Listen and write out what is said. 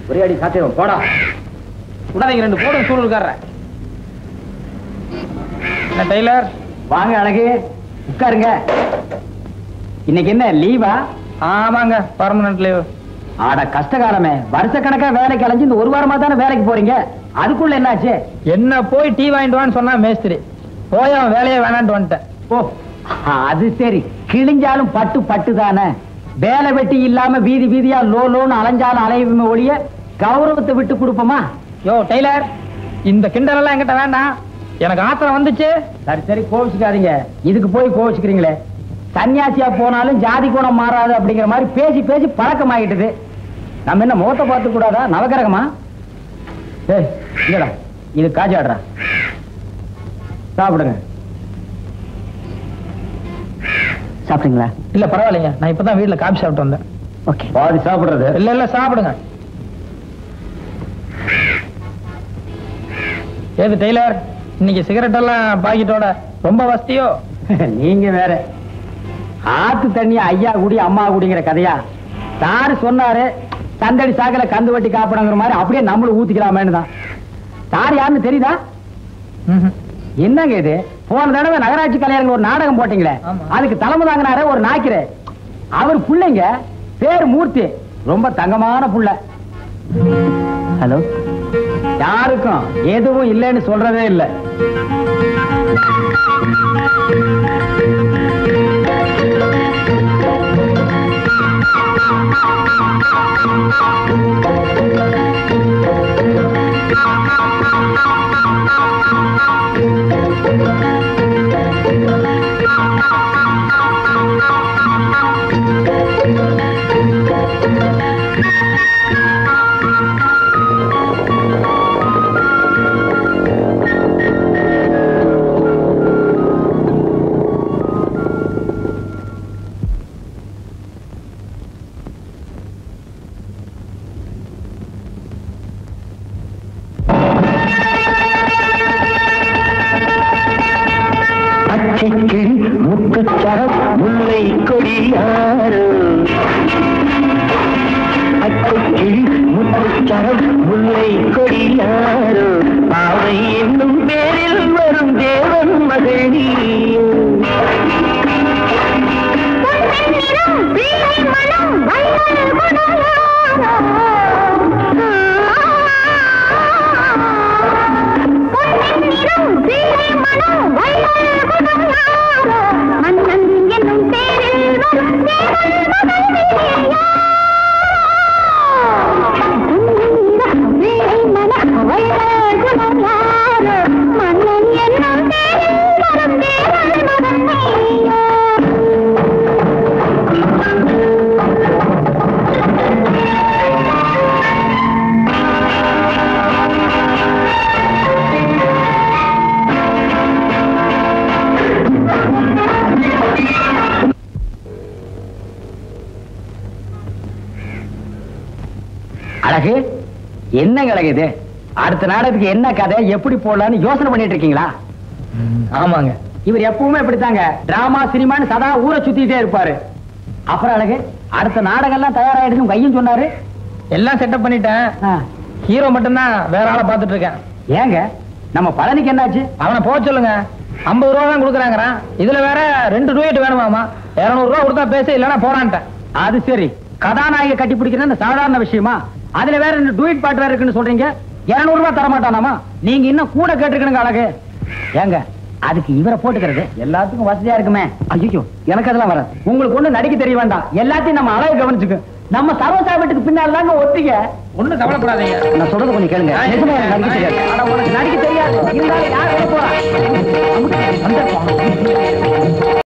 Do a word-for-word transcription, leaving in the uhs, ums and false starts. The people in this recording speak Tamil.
ஒரே அடி சாத்தியம் போடா. உடனே ரெண்டு போடும் சூழல் இருக்கார. டெய்லர் வாங்க அழகு, உட்காருங்க. இன்னைக்கு என்ன லீவா? ஆமாங்க, பர்மனன்ட் லீவ். ஆட கஷ்டகாலமே, வருஷக்கணக்கா வேலைக்கு அலைஞ்சு இந்த ஒரு வாரமா தானே வேலைக்கு போறீங்க. அதுக்குள்ள என்னாச்சு? என்ன போய் டீ வாங்கிட்டு வான்னு சொன்னா மேஸ்திரி, போய் அவன் வேலையை வேணான்ட்டு வந்துட்டேன். ஓ அது சரி, கிழிஞ்சாலும் பட்டு பட்டு தானே. வேலை வெட்டி இல்லாம வீதி வீதியா லோ லோன்னு அலைஞ்சாலும் அலையுமே ஒழிய கௌரவத்தை விட்டு கொடுப்போமா? யோ டெய்லர், இந்த கிண்டல் எல்லாம் என்கிட்ட வேண்டாம், எனக்கு ஆத்திரம் வந்துச்சு. சரி சரி கோவிச்சுக்காதீங்க, இதுக்கு போய் கோவிச்சுக்கிறீங்களே. சன்னியாசியா போனாலும் ஜாதி குணம் மாறாது அப்படிங்கிற மாதிரி பேசி பேசி பழக்கமாகிட்டது. நம்ம என்ன முகத்தை பார்த்து கூடாதா? நவகிரகமா? ஏய் இல்லடா, இது காஜாடுறா, சாப்பிடுங்க. சாப்பிடுங்களா? இல்ல பரவாயில்லைங்க, நான் இப்பதான் வீட்டுல காபி சாப்பிட்டு வந்தேன். ஓகே, பாதி சாப்பிடுறது இல்ல இல்ல சாப்பிடுங்க. ஏது டெய்லர், இன்னைக்கு சிகரெட் எல்லாம் பாக்கெட்டோட ரொம்ப வசதியோ? நீங்க வேற, ஆத்து தண்ணி ஐயா குடி அம்மா குடிங்கிற கதையா? சாரு சொன்னாரு சந்தடி சாக்கல கந்து வட்டி காப்பிடங்கிற மாதிரி, அப்படியே நம்மளும் ஊத்திக்கலாமேன்னு தான். சார் யாருன்னு தெரியுதா? என்னங்க இது, போன தடவை நகராட்சி கலைஞர்கள் ஒரு நாடகம் போட்டீங்களே, அதுக்கு தலைமை தாங்கினார ஒரு நாய்க்கிற, அவர் புள்ளைங்க பேர் மூர்த்தி, ரொம்ப தங்கமான புள்ள. ஹலோ, யாருக்கும் எதுவும் இல்லைன்னு சொல்றதே இல்லை. முல்லை கொடியாறு முத்துச்சரம் முல்லை கொடியாறு பாவை என்னும் பேரில் வரும் தேவன் மகளி அழகு. என்னங்க அழகு இது, அடுத்த நாடகத்துக்கு என்ன கதை எப்படி போடலான்னு யோசனை பண்ணிட்டு இருக்கீங்களா? ஆமாங்க, இவர் எப்பவுமே இப்படித்தாங்க, டிராமா சினிமான்னு சதா ஊரை சுத்திட்டே இருப்பாரு. அப்புறம் அழகு, அடுத்த நாடகம் எல்லாம் தயாராயிடுச்சு கையும் சொன்னாரு. எல்லாம் செட்டப் பண்ணிட்டேன், ஹீரோ மட்டும்தான் வேற ஆளை பார்த்துட்டு இருக்கேன். ஏங்க நம்ம பழனிக்கு என்னாச்சு? அவனை போக சொல்லுங்க, ஐம்பது ரூபா தான் கொடுக்குறாங்கிறான். இதுல வேற ரெண்டு டூயட் வேணுமாமா, இருநூறு ரூபா கொடுத்தா பேச, இல்லைன்னா போறான்ட்டேன். அது சரி, கதாநாயகி கட்டி பிடிக்கிறது சாதாரண விஷயமா? அதுல வேற ரெண்டு டூயட் பாட்டு வேற இருக்குன்னு சொல்றீங்க. இருநூறு ரூபாய் தர மாட்டானாமா? நீங்க இன்னும் கூட கேட்டுக்கணுங்க அழகு. ஏங்க அதுக்கு இவரை போட்டுக்கிறது எல்லாத்துக்கும் வசதியா இருக்குமே. ஐயோ எனக்கு அதெல்லாம் வர, உங்களுக்கு ஒண்ணு நடிக்க தெரிய வேண்டாம், எல்லாத்தையும் நம்ம அழகு கவனிச்சுக்கு. நம்ம சர்வசா வீட்டுக்கு பின்னால் தாங்க ஒத்திக்க. ஒண்ணு கவலைப்படாதீங்க, நான் சொல்றது கொஞ்சம் கேளுங்க. நடிக்க தெரியாது, நடிக்க தெரியாது இருந்தாலும் யார் போறா?